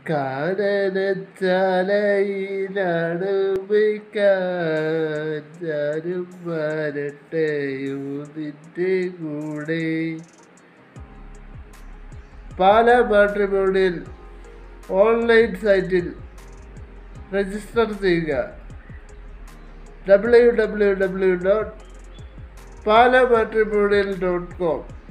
കാനനച്ചാലയിലാണ് ഞാനും വരട്ടെയോ നിന്റെ കൂടെ. പാലാ മാട്രിമോണിയൽ ഓൺലൈൻ സൈറ്റിൽ രജിസ്റ്റർ ചെയ്യുക. www.palamatrimonial.com